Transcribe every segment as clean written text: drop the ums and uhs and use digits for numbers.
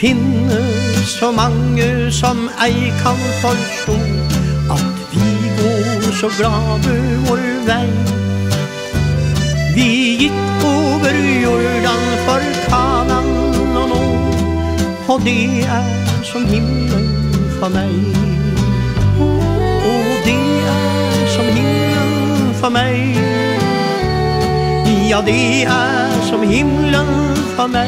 finnes så mange som ei kan forstå at vi går så glade vår vei. Vi gikk over Jordan for Kanaan og nå, og det som himmelen for meg. Og det som himmelen for meg. Ja, det som himmelen for meg.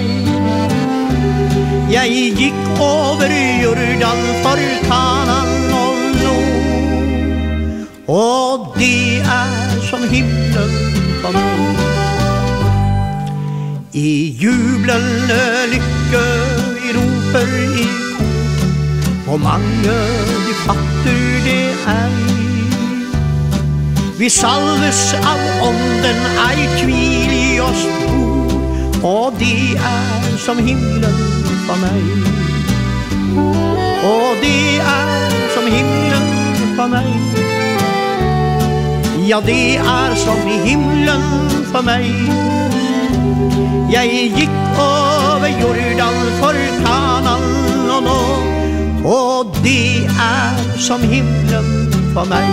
Jeg gikk over Jordan for Kanaan og nå, og det som himmelen for meg. I jublende lykke vi roper i kor, og mange de fatter det Vi salves av ånden, ei tvil i oss bor, og det som himmelen for meg. Og det som himmelen for meg. Ja, det som himmelen for meg. Jeg gikk over Jordan for Kanaan og nå, og det som himmelen for meg.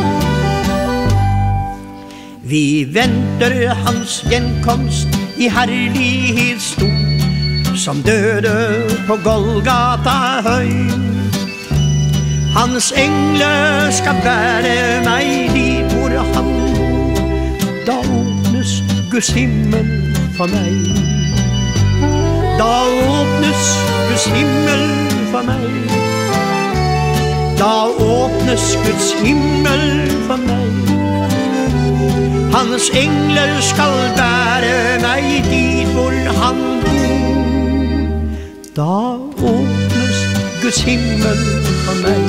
Vi venter hans gjenkomst i herlighet stor, som døde på Golgata høy. Hans engler skal bære meg dit hvor han bor, da åpnes Guds himmel for meg. Da åpnes Guds himmel for meg. Da åpnes Guds himmel for meg. Hans engler skal bære meg dit hvor han bor, da åpnes Guds himmel for meg.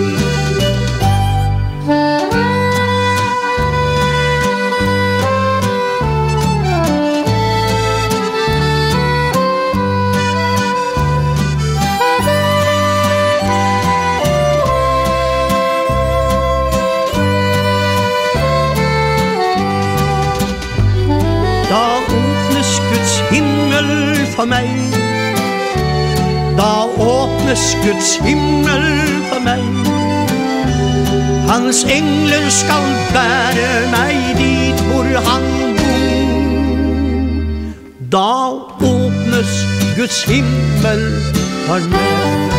Da åpnes Guds himmel for meg. Da åpnes Guds himmel for meg. Hans engler skal bære meg dit hvor han bor. Da åpnes Guds himmel for meg.